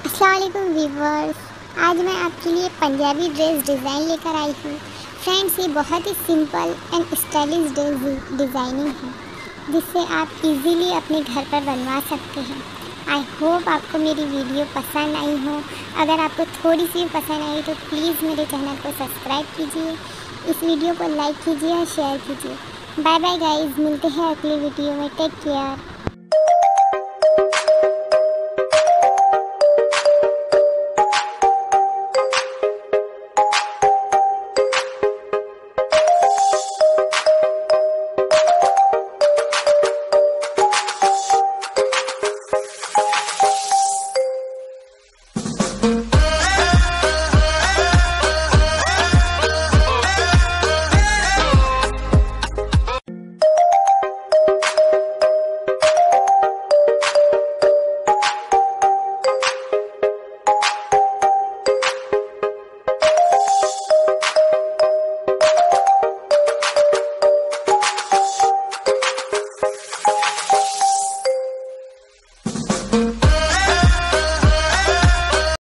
अस्सलाम वालेकुम व्यूवर्स। आज मैं आपके लिए पंजाबी ड्रेस डिज़ाइन लेकर आई हूँ। फ्रेंड्स, ये बहुत ही सिंपल एंड स्टाइलिश डिज़ाइनिंग है जिससे आप इजीली अपने घर पर बनवा सकते हैं। आई होप आपको मेरी वीडियो पसंद आई हो। अगर आपको थोड़ी सी पसंद आई तो प्लीज़ मेरे चैनल को सब्सक्राइब कीजिए, इस वीडियो को लाइक कीजिए और शेयर कीजिए। बाय बाय गाइस, मिलते हैं अगली वीडियो में। Take care.